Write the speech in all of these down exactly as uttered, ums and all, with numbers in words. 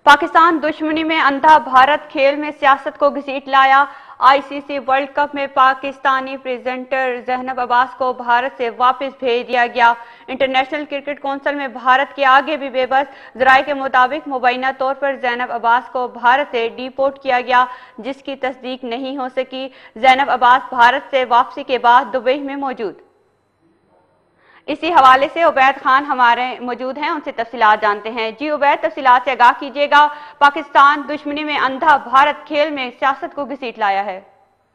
पाकिस्तान दुश्मनी में अंधा, भारत खेल में सियासत को घसीट लाया। आईसीसी वर्ल्ड कप में पाकिस्तानी प्रेजेंटर ज़ैनब अब्बास को भारत से वापस भेज दिया गया। इंटरनेशनल क्रिकेट कौंसिल में भारत के आगे भी बेबस। ज़राए के मुताबिक मुबैना तौर पर ज़ैनब अब्बास को भारत से डिपोर्ट किया गया, जिसकी तस्दीक नहीं हो सकी। ज़ैनब अब्बास भारत से वापसी के बाद दुबई में मौजूद। इसी हवाले से उबैद खान हमारे मौजूद हैं, उनसे तफसीलात जानते हैं। जी उबैद, तफसीलात से आगाह कीजिएगा। पाकिस्तान दुश्मनी में अंधा, भारत खेल में सियासत को घसीट लाया है।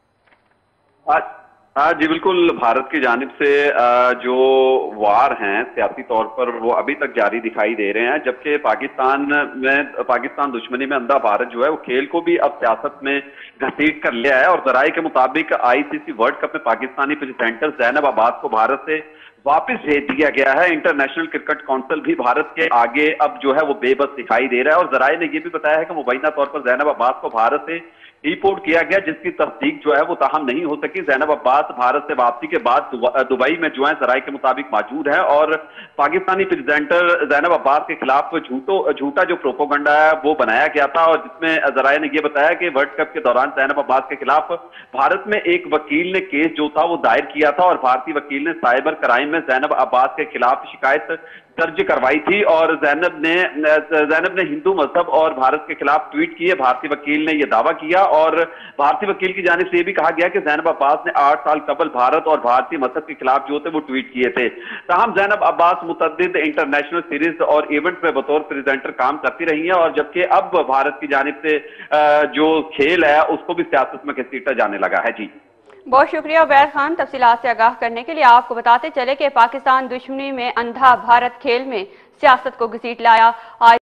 हाँ जी बिल्कुल, भारत की जानिब से जो वार हैं सियासी तौर पर वो अभी तक जारी दिखाई दे रहे हैं, जबकि पाकिस्तान में पाकिस्तान दुश्मनी में अंधा भारत जो है वो खेल को भी अब सियासत में घसीट कर लिया है। और ज़राए के मुताबिक आईसीसी वर्ल्ड कप में पाकिस्तानी प्रेसिडेंट ज़ैनब अब्बास को भारत से वापस भेज दिया गया है। इंटरनेशनल क्रिकेट काउंसिल भी भारत के आगे अब जो है वो बेबस दिखाई दे रहा है। और ज़राए ने यह भी बताया है कि मुबैना तौर पर ज़ैनब अब्बास को भारत से डिपोर्ट किया गया, जिसकी तस्दीक जो है वो ताहम नहीं हो सकी। ज़ैनब अब्बास भारत से वापसी के बाद दुबई में जो है ज़राए के मुताबिक मौजूद है और पाकिस्तानी प्रेसिडेंटर ज़ैनब अब्बास के खिलाफ झूठो झूठा जो प्रोपोगंडा है वो बनाया गया था, और जिसमें ज़राए ने यह बताया कि वर्ल्ड कप के दौरान ज़ैनब अब्बास के खिलाफ भारत में एक वकील ने केस जो था वो दायर किया था, और भारतीय वकील ने साइबर क्राइम में ज़ैनब अब्बास के खिलाफ शिकायत दर्ज करवाई थी। और ज़ैनब ने ज़ैनब ने हिंदू मजहब और भारत के खिलाफ ट्वीट किए। भारतीय वकील ने यह दावा किया, और भारतीय वकील की जानिब से यह भी कहा गया कि ज़ैनब अब्बास ने आठ साल कबल भारत और भारतीय मजहब के खिलाफ जो थे वो ट्वीट किए थे। ताहम ज़ैनब अब्बास मुतअद्दिद इंटरनेशनल सीरीज और इवेंट में बतौर प्रेजेंटर काम करती रही हैं, और जबकि अब भारत की जानिब से जो खेल है उसको भी सियासत में घसीटा जाने लगा है। जी बहुत शुक्रिया उबैद खान, तफसीलात से आगाह करने के लिए। आपको बताते चले कि पाकिस्तान दुश्मनी में अंधा, भारत खेल में सियासत को घसीट लाया।